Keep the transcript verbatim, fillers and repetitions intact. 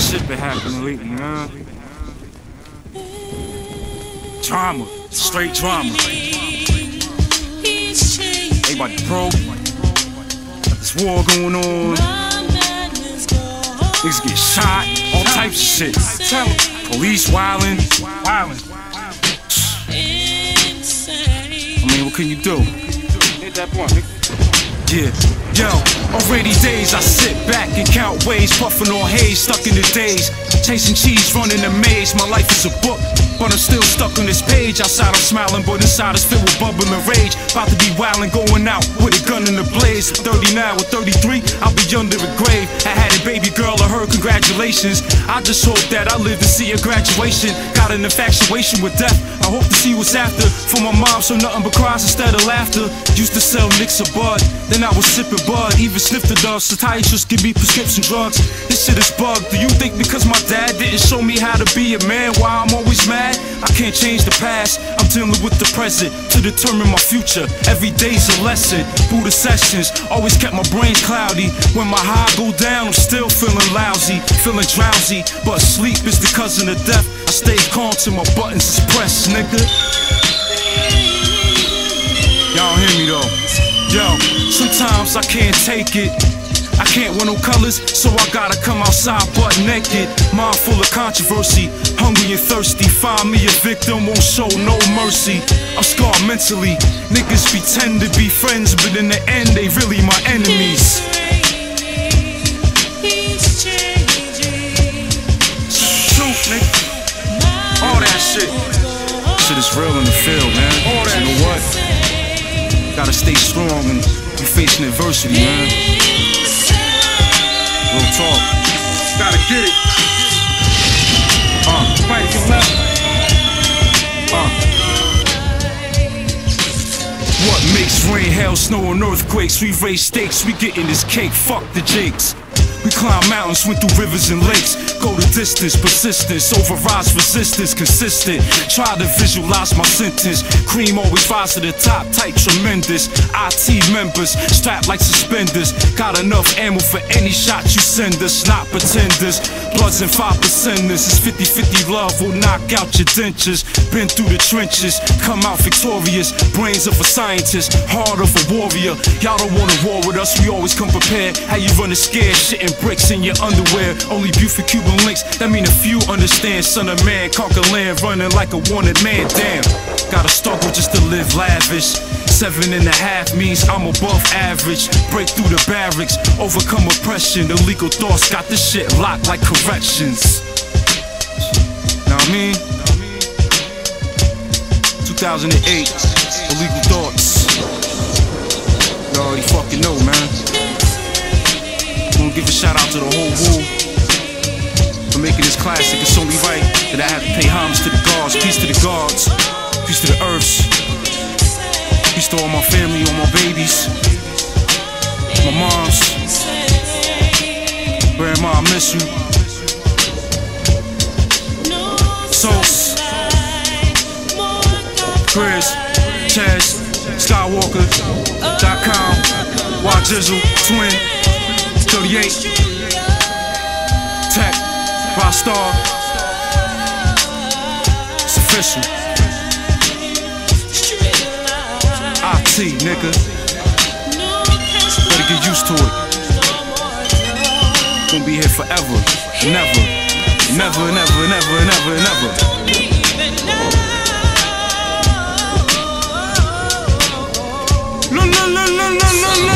shit been happening lately, man. Drama, straight drama. Everybody broke. Got this war going on. Niggas get shot, all types of shit. Police wildin', wildin'. I mean, what can you do? Hit that point, nigga. Yeah, yo, on rainy days I sit back and count ways, puffin' on haze, stuck in the days, chasing cheese, running a maze. My life is a book, but I'm still stuck on this page. Outside I'm smiling, but inside is filled with bubbling rage. About to be wildin', going out with a gun in the blaze. thirty now or thirty-three, I'll be under a grave. I had a baby girl, I heard congratulations. I just hope that I live to see a graduation. Got an infatuation with death, I hope to see what's after. For my mom, so nothing but cries instead of laughter. Used to sell nicks of bud, then I was sipping bud, even sniffed the dust. Psychiatrists give me prescription drugs. This shit is bugged. Do you think because my dad didn't show me how to be a man, why I'm always mad? I can't change the past, I'm dealing with the present to determine my future. Every day's a lesson. Buddha sessions always kept my brains cloudy. When my high go down, I'm still feeling lousy, feeling drowsy. But sleep is the cousin of death. I stay calm till my buttons is pressed, nigga. Y'all hear me though? Yo, sometimes I can't take it. I can't wear no colors, so I gotta come outside butt naked. Mind full of controversy, hungry and thirsty. Find me a victim, won't show no mercy. I'm scarred mentally. Niggas pretend to be friends, but in the end they really my enemies. Truth, nigga. All that shit. Shit is real in the field, man. All that. You know what? Gotta stay strong and be facing adversity, man. Real talk. Gotta get it. Uh, fight your left. Uh. What makes rain, hail, snow, and earthquakes? We raise stakes, we getting this cake. Fuck the jakes. We climb mountains, swim through rivers and lakes. Go the distance, persistence, overrides resistance, consistent. Try to visualize my sentence. Cream always rise to the top, tight, tremendous. I T members, strapped like suspenders. Got enough ammo for any shot you send us, not pretenders. Bloods and five percenters, it's fifty fifty love will knock out your dentures. Been through the trenches, come out victorious. Brains of a scientist, heart of a warrior. Y'all don't wanna war with us, we always come prepared. How you running scared, shitting bricks in your underwear. Only Buford Cuban links, that mean a few understand. Son of man, conquer land, running like a wanted man. Damn, gotta struggle just to live lavish. Seven and a half means I'm above average. Break through the barracks, overcome oppression. Illegal thoughts got this shit locked like corrections. Know what I mean? two thousand eight, illegal thoughts. You already fucking know, man. Give a shout out to the whole world for making this classic. It's only right that I have to pay homage to the gods. Peace to the gods, peace to the earths, peace to all my family, all my babies, my moms. Grandma, I miss you. Sauce, Chris, Chaz, Skywalker dot com, Y Jizzle, Twin. thirty-eight, Tech, Rostar, it's official. I T, nigga. Better get used to it. Gonna be here forever, never, never, never, never, never, never. No, no, no, no, no, no, no.